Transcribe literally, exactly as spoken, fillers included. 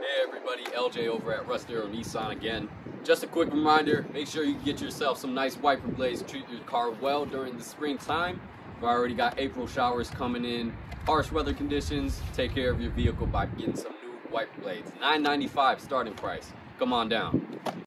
Hey everybody, L J over at Russ Darrow Nissan again. Just a quick reminder, make sure you get yourself some nice wiper blades. Treat your car well during the springtime. We've already got April showers coming in, harsh weather conditions. Take care of your vehicle by getting some new wiper blades. nine ninety-five starting price. Come on down.